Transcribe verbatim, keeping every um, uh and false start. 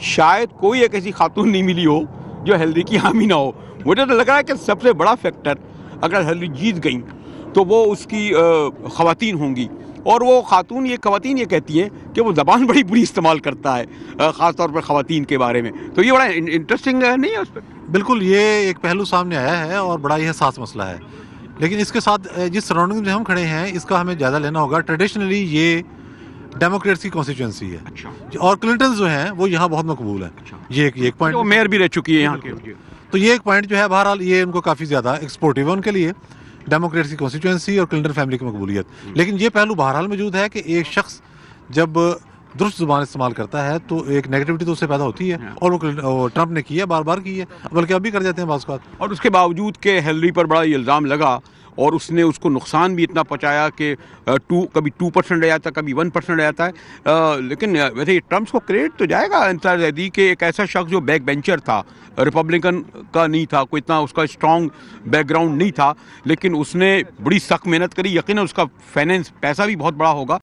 شاید کوئی ایک ایسی خاتون نہیں ملی ہو جو ہیلری کی حامی نہ ہو. مجھے تو لگ رہا ہے کہ سب سے بڑا فیکٹر اگر ہیلری جیت گئیں تو وہ اس کی خواتین ہوں گی. اور وہ خاتون یہ خواتین یہ کہتی ہیں کہ وہ زبان بڑی بری استعمال کرتا ہے خاص طور پر خواتین کے بارے میں. تو یہ بڑا انٹرسٹنگ نہیں ہے اس پہ؟ بالکل، یہ ایک پہلو سامنے آیا ہے اور بڑا یہ حساس مسئلہ ہے. لیکن اس کے ساتھ جس سراؤنڈنگ میں ہم کھڑے ہیں اس کا ہمیں جائزہ لینا ہوگا. ٹریڈیشنلی یہ ڈیموکریٹس کی کانسٹیچوئنسی ہے. اچھا. اور کلنٹنز جو ہیں وہ یہاں بہت مقبول ہیں. اچھا. یہ ایک ایک پوائنٹ. وہ میئر بھی رہ چکی ہے یہاں کے. تو یہ ایک پوائنٹ جو ہے بہرحال یہ ان کو کافی زیادہ ایکسپورٹیو ہے ان کے لیے، ڈیموکریٹس کی کانسٹیچوئنسی اور کلنٹن فیملی کی مقبولیت. لیکن یہ پہلو بہرحال موجود ہے کہ ایک شخص جب درست زبان استعمال کرتا ہے تو ایک نیگیٹیوٹی تو اس سے پیدا ہوتی ہے، اور وہ ٹرمپ نے کی ہے، بار بار کی ہے، بلکہ اب بھی کر جاتے ہیں بعض اوقات. اور اس کے باوجود کہ ہیلری پر بڑا یہ الزام لگا اور اس نے اس کو نقصان بھی اتنا پہنچایا کہ ٹو کبھی ٹو پرسینٹ رہ جاتا ہے، کبھی ون پرسینٹ رہ جاتا ہے. لیکن ویسے ٹرمپ کو کریڈٹ تو جائے گا انتظار زیدی کہ ایک ایسا شخص جو بیک بینچر تھا، ریپبلکن کا نہیں تھا، کوئی اتنا اس کا اسٹرانگ بیک گراؤنڈ نہیں تھا، لیکن اس نے بڑی سخت محنت کری. یقیناً اس کا فائنینس پیسہ بھی بہت بڑا ہوگا.